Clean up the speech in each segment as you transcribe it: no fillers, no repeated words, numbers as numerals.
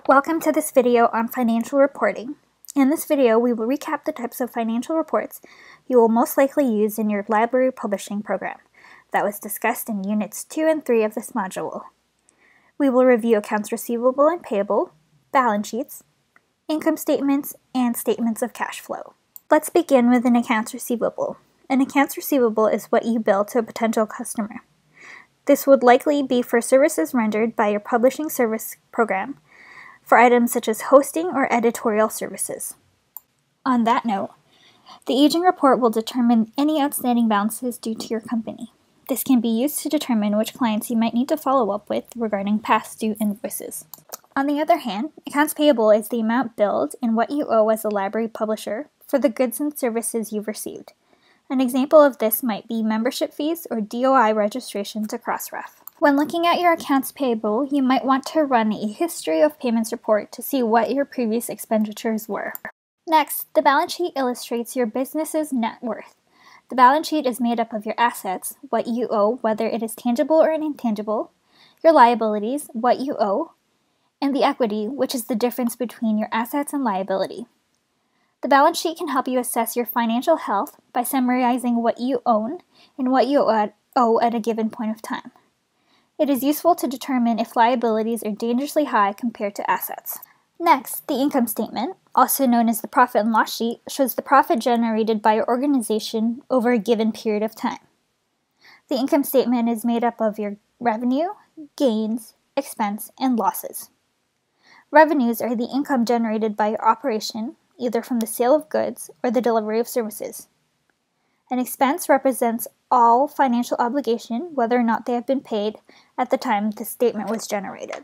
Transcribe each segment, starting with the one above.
Welcome to this video on financial reporting. In this video, we will recap the types of financial reports you will most likely use in your library publishing program that was discussed in Units 2 and 3 of this module. We will review accounts receivable and payable, balance sheets, income statements, and statements of cash flow. Let's begin with an accounts receivable. An accounts receivable is what you bill to a potential customer. This would likely be for services rendered by your publishing service program, for items such as hosting or editorial services. On that note, the aging report will determine any outstanding balances due to your company. This can be used to determine which clients you might need to follow up with regarding past due invoices. On the other hand, accounts payable is the amount billed and what you owe as a library publisher for the goods and services you've received. An example of this might be membership fees or DOI registration to Crossref. When looking at your accounts payable, you might want to run a history of payments report to see what your previous expenditures were. Next, the balance sheet illustrates your business's net worth. The balance sheet is made up of your assets, what you owe, whether it is tangible or intangible, your liabilities, what you owe, and the equity, which is the difference between your assets and liability. The balance sheet can help you assess your financial health by summarizing what you own and what you owe at a given point of time. It is useful to determine if liabilities are dangerously high compared to assets. Next, the income statement, also known as the profit and loss sheet, shows the profit generated by your organization over a given period of time. The income statement is made up of your revenue, gains, expense, and losses. Revenues are the income generated by your operation, either from the sale of goods or the delivery of services. An expense represents all financial obligation, whether or not they have been paid at the time the statement was generated.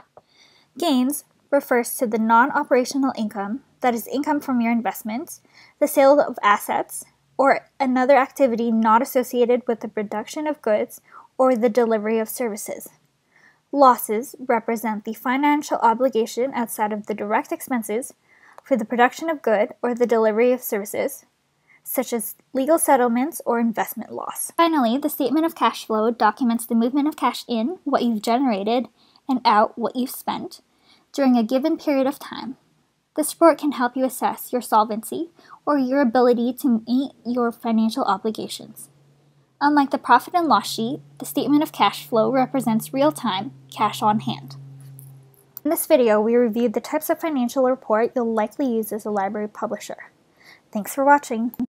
Gains refers to the non-operational income, that is income from your investments, the sale of assets, or another activity not associated with the production of goods or the delivery of services. Losses represent the financial obligation outside of the direct expenses for the production of good or the delivery of services, such as legal settlements or investment loss. Finally, the statement of cash flow documents the movement of cash in, what you've generated, and out, what you've spent, during a given period of time. This report can help you assess your solvency or your ability to meet your financial obligations. Unlike the profit and loss sheet, the statement of cash flow represents real-time cash on hand. In this video, we reviewed the types of financial report you'll likely use as a library publisher. Thanks for watching.